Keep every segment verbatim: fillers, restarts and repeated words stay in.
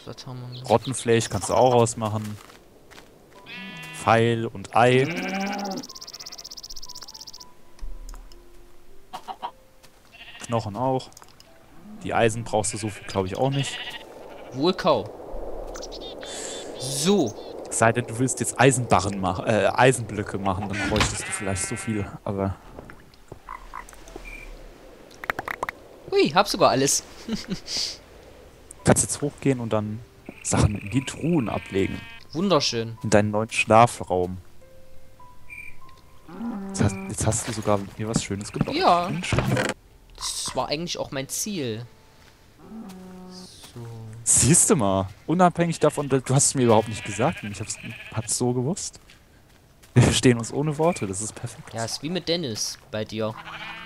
was haben wir noch? Rottenfleisch kannst du auch rausmachen. Pfeil und Ei. Knochen auch. Die Eisen brauchst du so viel, glaube ich, auch nicht. Wohl kaum. So. Es sei denn, du willst jetzt Eisenbarren machen, äh, Eisenblöcke machen, dann bräuchtest du vielleicht so viel, aber... Hui, hab sogar alles. Kannst jetzt hochgehen und dann Sachen in die Truhen ablegen. Wunderschön. In deinen neuen Schlafraum. Jetzt hast, jetzt hast du sogar hier was Schönes gebaut. Ja. Das war eigentlich auch mein Ziel. So. Siehst du mal, unabhängig davon, du hast es mir überhaupt nicht gesagt und ich hab's, hab's so gewusst. Wir verstehen uns ohne Worte, das ist perfekt. Ja, ist wie mit Dennis bei dir.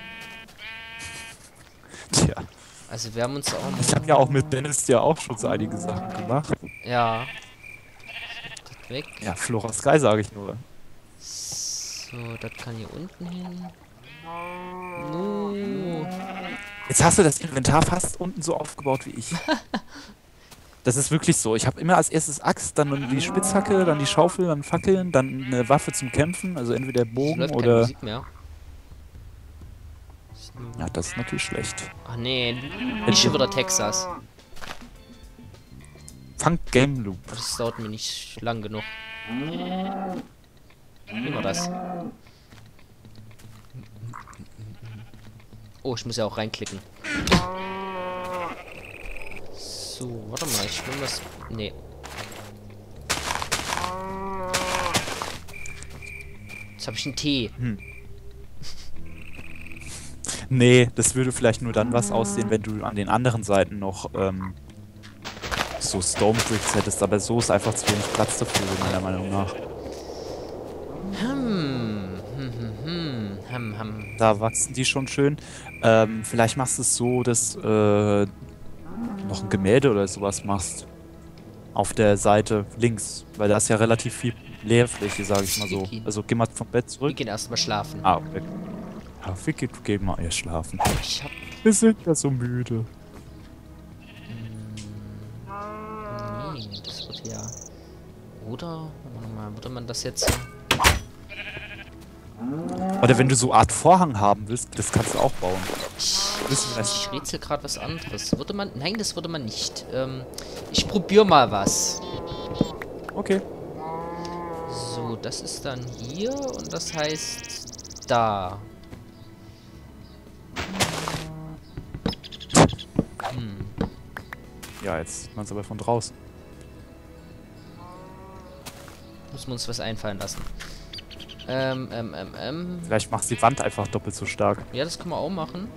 Tja. Also wir haben uns auch noch... Ich habe ja auch mit Dennis ja auch schon so einige Sachen gemacht. Ja. Das weg. Ja, Flora Sky sage ich nur. So, das kann hier unten hin. No. Jetzt hast du das Inventar fast unten so aufgebaut wie ich. Das ist wirklich so. Ich habe immer als erstes Axt, dann die Spitzhacke, dann die Schaufel, dann Fackeln, dann eine Waffe zum Kämpfen, also entweder Es Bogen läuft keine oder... Musik mehr. Ja, das ist natürlich schlecht. Ach nee, nicht schon wieder Texas. Fang Game Loop. Das dauert mir nicht lang genug. Wie war das? Oh, ich muss ja auch reinklicken. So, warte mal, ich will das... Nee. Jetzt habe ich einen Tee. Hm. Nee, das würde vielleicht nur dann was aussehen, wenn du an den anderen Seiten noch ähm, so Stone Bricks hättest, aber so ist einfach zu wenig Platz dafür, meiner Meinung nach. Hm, hm, hm, hm, hm, hm. Da wachsen die schon schön. Ähm, vielleicht machst du es so, dass äh, noch ein Gemälde oder sowas machst. Auf der Seite links, weil da ist ja relativ viel Leerfläche, sage ich mal so. Vicky. Also geh mal vom Bett Wir zurück. gehen erstmal schlafen. Ah, okay. Ja, Vicky, du geh mal erst schlafen. Ich hab... Wir sind ja so müde. Nee, das wird ja... Oder? Warte mal, würde man das jetzt... Oder wenn du so Art Vorhang haben willst, das kannst du auch bauen. Ich, Wissen wir ich, es? ich rätsel gerade was anderes. Würde man... Nein, das würde man nicht. Ähm, ich probiere mal was. Okay. So, das ist dann hier und das heißt da. Hm. Ja, jetzt sieht man es aber von draußen. Müssen wir uns was einfallen lassen. Ähm, ähm, ähm, ähm. Vielleicht machst du die Wand einfach doppelt so stark. Ja, das können wir auch machen.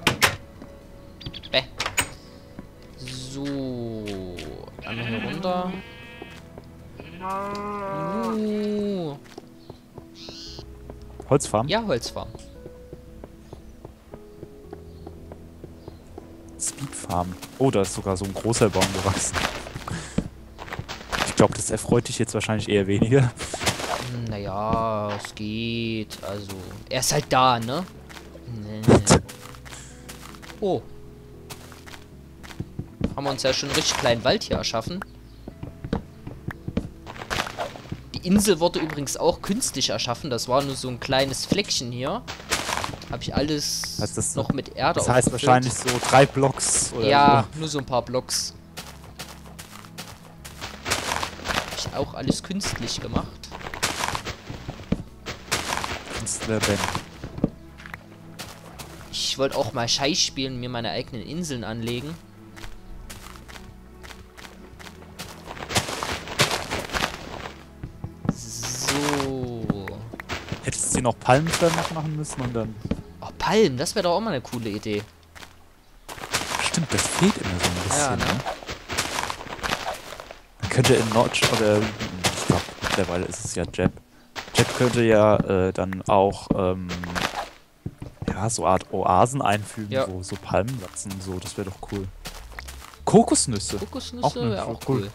Bäh. So. Einmal hier runter. Uh. Holzfarm? Ja, Holzfarm. Speedfarm. Oh, da ist sogar so ein großer Baum gewachsen. Ich glaube, das erfreut dich jetzt wahrscheinlich eher weniger. Hm, naja, es geht. Also, er ist halt da, ne? Nee. Oh. Haben wir uns ja schon einen richtig kleinen Wald hier erschaffen. Die Insel wurde übrigens auch künstlich erschaffen. Das war nur so ein kleines Fleckchen hier. Habe ich alles Heißt das- noch mit Erde Das heißt aufgefüllt. wahrscheinlich so drei Blocks oder Ja, nur so ein paar Blocks. Hab ich auch alles künstlich gemacht. so. Künstler Ben. Ich wollte auch mal Scheiß spielen, mir meine eigenen Inseln anlegen. So. Hättest du hier noch Palmenfern noch machen müssen und dann... Oh, Palmen, das wäre doch auch mal eine coole Idee. Stimmt, das fehlt immer so ein bisschen, Ja, ne? ne? Man könnte in Notch oder... Ich glaube, mittlerweile ist es ja Jeb. Jeb könnte ja äh, dann auch... Ähm, ja, so Art Oasen einfügen, Ja. wo so Palmen wachsen und so. Das wäre doch cool. Kokosnüsse. Auch Kokosnüsse eine wäre auch Frucht, cool. cool.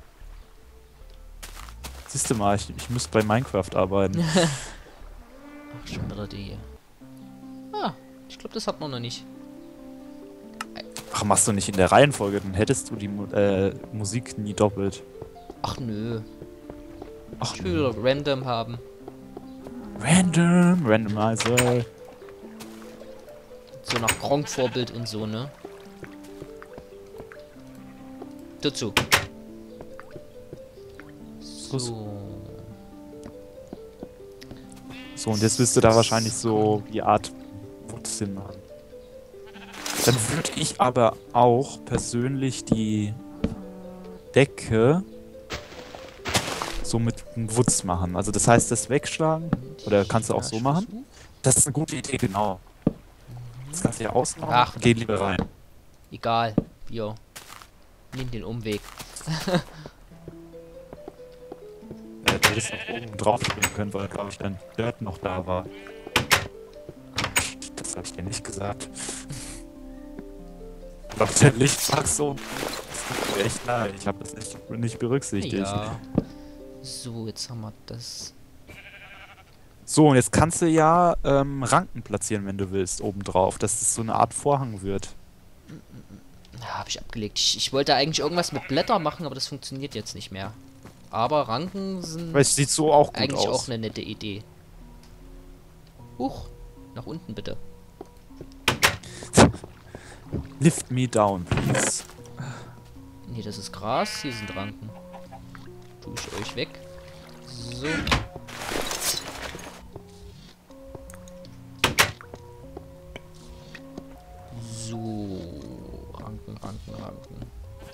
Siehst du mal, ich, ich müsste bei Minecraft arbeiten. Ach, schon wieder die. Ah, ich glaube, das hat man noch nicht. Ach, machst du nicht in der Reihenfolge, dann hättest du die Mu äh, Musik nie doppelt. Ach nö. Ach, Ich will random haben. Random, Randomizer. So nach Gronk-Vorbild und so, ne? Dazu. So. So, und jetzt willst du da wahrscheinlich so die Art Wurzeln machen. Dann würde ich aber auch persönlich die Decke so mit einem Wutz machen. Also das heißt, das wegschlagen. Oder kannst du auch so machen? Das ist eine gute Idee, genau. Das kannst du ja ausmachen. Ach, geh lieber rein. Egal. Jo. Nimm den Umweg. Ja, du hättest noch oben drauf springen können, weil, glaube ich, dein Dirt noch da war. Das habe ich dir nicht gesagt. Ich glaube, der Lichtbug so. Das tut mir echt leid. Ich habe das nicht, nicht berücksichtigt. Ja. So, jetzt haben wir das. So, und jetzt kannst du ja ähm, Ranken platzieren, wenn du willst, oben drauf, dass das so eine Art Vorhang wird. Ja, habe ich abgelegt. Ich, ich wollte eigentlich irgendwas mit Blätter machen, aber das funktioniert jetzt nicht mehr. Aber Ranken sind Weil es sieht so auch gut eigentlich aus. auch eine nette Idee. Huch, nach unten bitte. Lift me down, please. Nee, das ist Gras, hier sind Ranken. Tue ich euch weg. So. So. Ranken, Ranken, Ranken.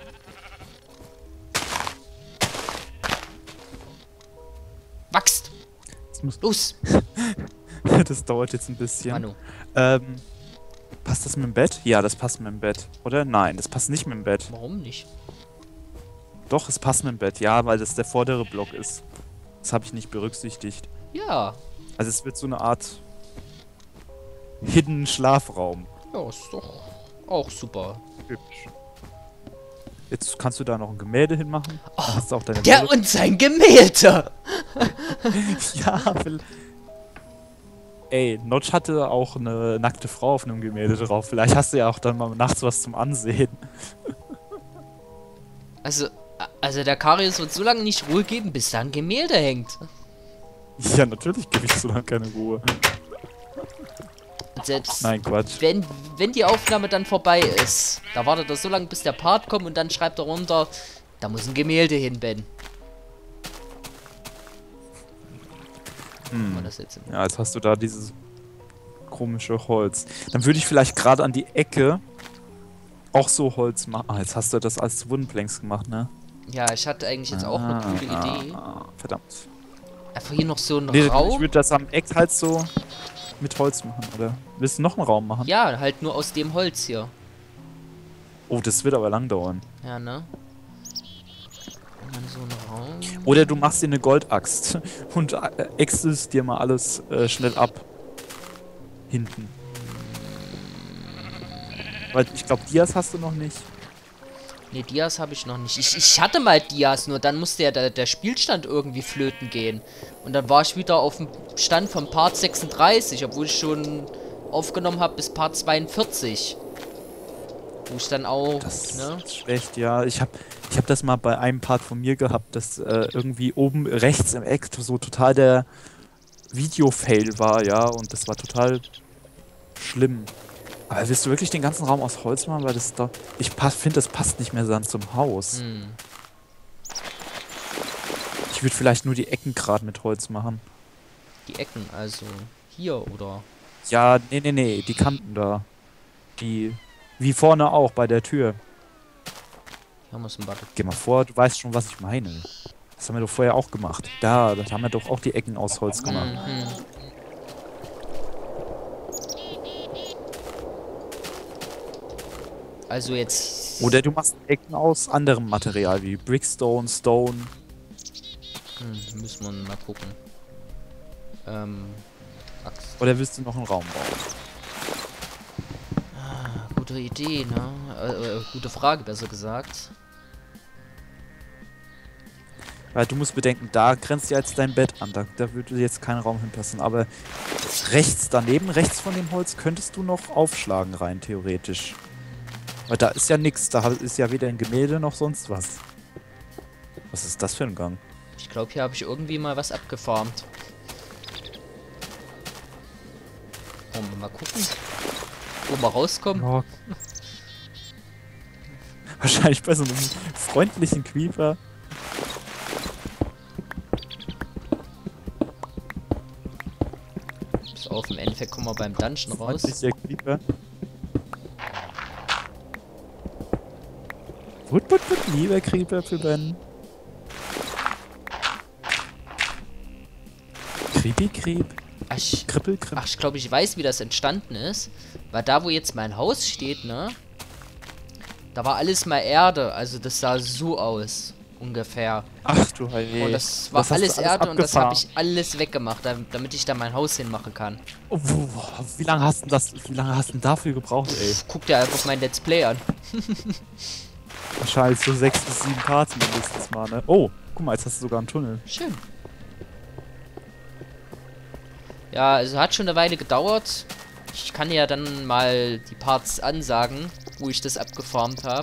Wachst! Das, muss Los! das dauert jetzt ein bisschen. Manu. Ähm, passt das mit dem Bett? Ja, das passt mit dem Bett. Oder? Nein, das passt nicht mit dem Bett. Warum nicht? Doch, es passt mit dem Bett. Ja, weil das der vordere Block ist. Das habe ich nicht berücksichtigt. Ja. Also es wird so eine Art Hidden Schlafraum. Ja, ist doch auch super. Hübsch. Jetzt kannst du da noch ein Gemälde hinmachen. Oh, Dann hast du auch deine der Wolle. und sein Gemälde! Ja, will. Ey, Notch hatte auch eine nackte Frau auf einem Gemälde drauf. Vielleicht hast du ja auch dann mal nachts was zum Ansehen. Also, also der Karius wird so lange nicht Ruhe geben, bis da ein Gemälde hängt. Ja, natürlich gebe ich so lange keine Ruhe. Und selbst Nein, Quatsch. wenn, wenn die Aufnahme dann vorbei ist, da wartet er so lange, bis der Part kommt und dann schreibt er runter, da muss ein Gemälde hin, Ben. Hm. War das jetzt Ja, jetzt hast du da dieses komische Holz. Dann würde ich vielleicht gerade an die Ecke auch so Holz machen. Ah, jetzt hast du das als Woodenplanks gemacht, ne? Ja, ich hatte eigentlich jetzt auch eine coole ah, Idee. Ah, verdammt. Einfach hier noch so ein Nee, ich Raum. würde das am Eck halt so mit Holz machen, oder? Willst du noch einen Raum machen? Ja, halt nur aus dem Holz hier. Oh, das wird aber lang dauern. Ja, ne? Und dann so ein Raum. Oder du machst dir eine Goldaxt und äh, äxtest dir mal alles äh, schnell ab. Hinten. Weil ich glaube, Dias hast du noch nicht. Ne, Dias habe ich noch nicht. Ich, ich hatte mal Dias, nur dann musste ja der, der Spielstand irgendwie flöten gehen. Und dann war ich wieder auf dem Stand von Part sechsunddreißig, obwohl ich schon aufgenommen habe bis Part zweiundvierzig. Wo ich dann auch, Das ne? ist schlecht, ja. Ich habe ich hab das mal bei einem Part von mir gehabt, dass äh, irgendwie oben rechts im Eck so total der Video-Fail war, ja. Und das war total schlimm. Aber willst du wirklich den ganzen Raum aus Holz machen? Weil das da. Ich finde, das passt nicht mehr dann zum Haus. Hm. Ich würde vielleicht nur die Ecken gerade mit Holz machen. Die Ecken, also hier oder. Ja, nee, nee, nee, die Kanten da. Die. Wie vorne auch, bei der Tür. Hier muss ein Button. Geh mal vor, du weißt schon, was ich meine. Das haben wir doch vorher auch gemacht. Da, das haben wir doch auch die Ecken aus Holz gemacht. Mhm. Also jetzt. Oder du machst Ecken aus anderem Material, wie Brickstone, Stone. Hm, müssen wir mal gucken. Ähm. Axt. Oder willst du noch einen Raum bauen? Ah, gute Idee, ne? Äh, äh, gute Frage, besser gesagt. Weil du musst bedenken, da grenzt ja jetzt dein Bett an. Da, da würde jetzt kein Raum hinpassen. Aber rechts daneben, rechts von dem Holz, könntest du noch aufschlagen rein, theoretisch. Weil da ist ja nichts, da ist ja weder ein Gemälde noch sonst was. Was ist das für ein Gang? Ich glaube, hier habe ich irgendwie mal was abgefarmt. Wollen wir mal gucken, wo wir rauskommen. Ja. Wahrscheinlich bei so einem freundlichen Creeper. Bis auf, im Endeffekt kommen wir beim Dungeon raus. Freundlicher Creeper. Wut, wut, wut, lieber Creeper für Ben. Creepy Creep. Ach, ich, Krippel, krippel. ach, ich glaube, ich weiß, wie das entstanden ist. Weil da, wo jetzt mein Haus steht, ne? Da war alles mal Erde. Also das sah so aus. Ungefähr. Ach du Heilige. Und das war Das hast alles du Erde und das habe abgefahren. ich alles weggemacht, damit, damit ich da mein Haus hinmachen kann. Oh, wo- wo- wie lange hast du das, wie lange hast du denn dafür gebraucht, ey? Guck dir einfach mein Let's Play an. Wahrscheinlich so sechs bis sieben Parts mindestens mal, ne? Oh, guck mal, jetzt hast du sogar einen Tunnel. Schön. Ja, also hat schon eine Weile gedauert. Ich kann ja dann mal die Parts ansagen, wo ich das abgefarmt habe.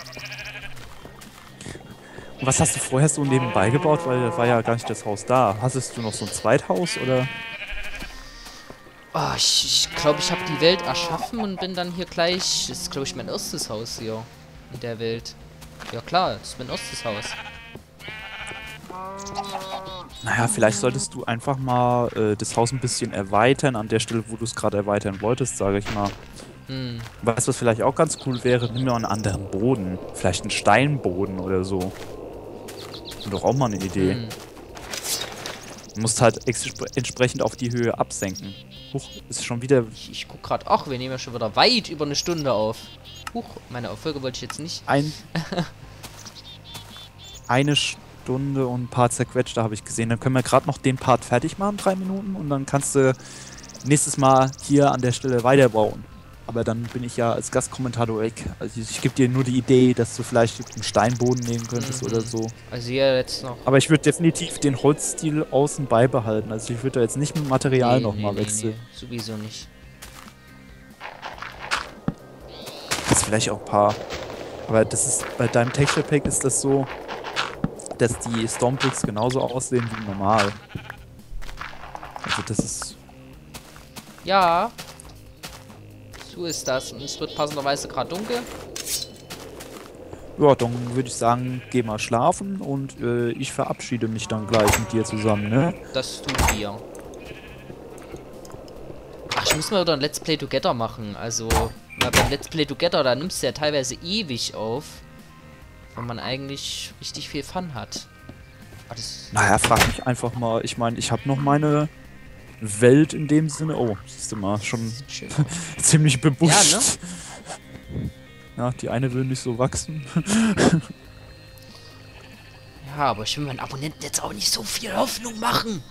Und was hast du vorher so nebenbei gebaut? Weil da war ja gar nicht das Haus da. Hattest du noch so ein Zweithaus oder? Oh, ich glaube, ich, glaub, ich habe die Welt erschaffen und bin dann hier gleich... Das ist, glaube ich, mein erstes Haus hier in der Welt. Ja klar, das ist mein erstes Haus. Naja, vielleicht solltest du einfach mal äh, das Haus ein bisschen erweitern, an der Stelle, wo du es gerade erweitern wolltest, sage ich mal. Hm. Weißt du, was vielleicht auch ganz cool wäre? Nimm mal einen anderen Boden. Vielleicht einen Steinboden oder so. Wäre doch auch mal eine Idee. Hm. Du musst halt expre- entsprechend auf die Höhe absenken. Huch, ist schon wieder Ich, ich guck gerade... Ach, wir nehmen ja schon wieder weit über eine Stunde auf. Huch, meine Auffolge wollte ich jetzt nicht. ein... eine Stunde und ein paar zerquetschte habe ich gesehen. Dann können wir gerade noch den Part fertig machen, drei Minuten. Und dann kannst du nächstes Mal hier an der Stelle weiterbauen. Aber dann bin ich ja als Gastkommentator weg. Also ich, ich gebe dir nur die Idee, dass du vielleicht einen Steinboden nehmen könntest Mhm. oder so. Also hier jetzt noch... Aber ich würde definitiv den Holzstil außen beibehalten. Also ich würde da jetzt nicht mit Material Nee, nochmal nee, nee, wechseln. nee, sowieso nicht. Das vielleicht auch ein paar. Aber das ist bei deinem Texture Pack ist das so, dass die Stormbricks genauso aussehen wie normal. Also das ist. Ja. So ist das. Und es wird passenderweise gerade dunkel. Ja, dann würde ich sagen, geh mal schlafen und äh, ich verabschiede mich dann gleich mit dir zusammen, ne? Das tun wir. Ach, ich muss mal wieder ein Let's Play Together machen. Also, na, beim Let's Play Together, da nimmst du ja teilweise ewig auf. Wenn man eigentlich richtig viel Fun hat. Ah, das Naja, frag mich einfach mal. Ich meine, ich habe noch meine Welt in dem Sinne. Oh, siehst du mal, schon sieht schön aus. ziemlich bebuscht. Ja, ne? Ja, die eine will nicht so wachsen. Ja, aber ich will meinen Abonnenten jetzt auch nicht so viel Hoffnung machen.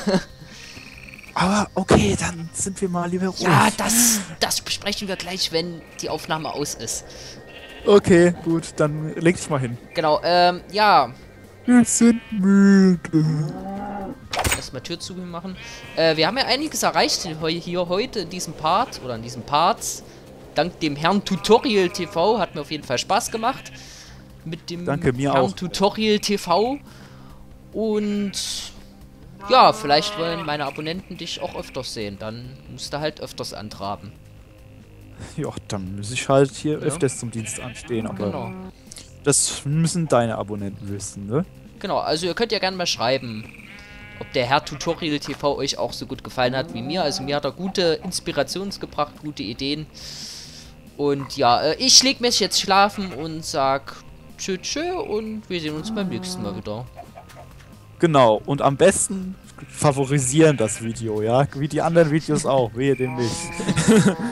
Aber okay, dann sind wir mal lieber ruhig. Ja, das, das besprechen wir gleich, wenn die Aufnahme aus ist. Okay, gut, dann leg dich mal hin. Genau, ähm, ja. Wir sind müde. Erstmal Tür zu machen. Äh, wir haben ja einiges erreicht hier heute in diesem Part, oder in diesem Parts. Dank dem Herrn Tutorial T V hat mir auf jeden Fall Spaß gemacht. Mit dem Danke, mir Herrn auch. Tutorial T V. Und ja, vielleicht wollen meine Abonnenten dich auch öfters sehen. Dann musst du halt öfters antraben. Ja, dann muss ich halt hier Ja. öfters zum Dienst anstehen, aber Genau. das müssen deine Abonnenten wissen, ne? Genau, also ihr könnt ja gerne mal schreiben, ob der Herr Tutorial T V euch auch so gut gefallen hat wie mir. Also mir hat er gute Inspirationen gebracht, gute Ideen. Und ja, äh, ich leg mich jetzt schlafen und sag tschö tschö und wir sehen uns beim nächsten Mal wieder. Genau, und am besten favorisieren das Video, ja? Wie die anderen Videos auch, wehe dem nicht.